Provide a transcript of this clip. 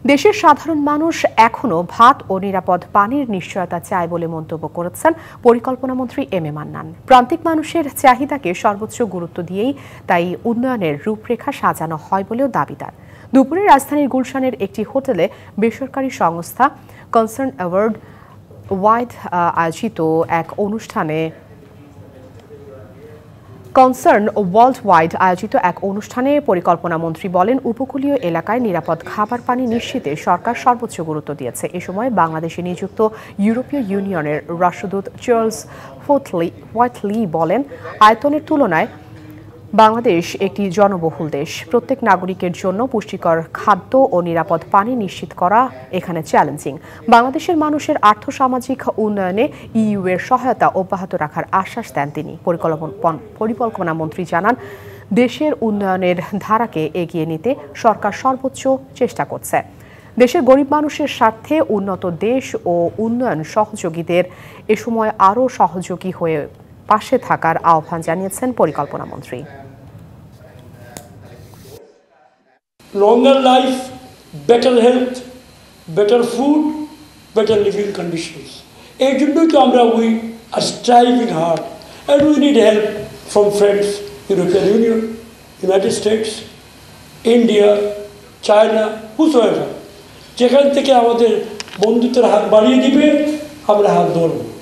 দেশের সাধারণ মানুষ এখনো ভাত ও নিরাপদ পানির নিশ্চয়তা চায় বলে মন্তব্য করেছেন পরিকল্পনামন্ত্রী এম এ মান্নান। প্রান্তিক মানুষের চাহিদাকে সর্বোচ্চ গুরুত্ব দিয়েই তাই উন্নয়নের রূপরেখা সাজানো হয় বলেও দাবি তার। দুপুরে রাজধানীর গুলশানের একটি হোটেলে বেসরকারি সংস্থা কনসার্ন ওয়ার্ল্ড আয়োজিত এক অনুষ্ঠানে পরিকল্পনামন্ত্রী বলেন, উপকূলীয় এলাকায় নিরাপদ খাবার পানি নিশ্চিতে সরকার সর্বোচ্চ গুরুত্ব দিয়েছে। এ সময় বাংলাদেশে নিযুক্ত ইউরোপীয় ইউনিয়নের রাষ্ট্রদূত চার্লস হোয়াইটলি বলেন, আয়তনের তুলনায় বাংলাদেশ একটি জনবহুল দেশ। প্রত্যেক নাগরিকের জন্য পুষ্টিকর খাদ্য ও নিরাপদ পানি নিশ্চিত করা এখানে চ্যালেঞ্জিং। বাংলাদেশের মানুষের আর্থসামাজিক উন্নয়নে ইইউ এর সহায়তা অব্যাহত রাখার আশ্বাস দেন তিনি। পরিকল্পনামন্ত্রী জানান, দেশের উন্নয়নের ধারাকে এগিয়ে নিতে সরকার সর্বোচ্চ চেষ্টা করছে। দেশের গরিব মানুষের স্বার্থে উন্নত দেশ ও উন্নয়ন সহযোগীদের এ সময় আরও সহযোগী হয়ে পাশে থাকার আহ্বান জানিয়েছেন পরিকল্পনামন্ত্রী। Longer life, better health, better food, better living conditions. এই জন্যই তো আমরা we are striving hard and we need help from friends, European Union, United States, India, China, whosoever. যেখান থেকে আমাদের বন্ধুত্বের হাত বাড়িয়ে দিবে আমরা হাত ধরব।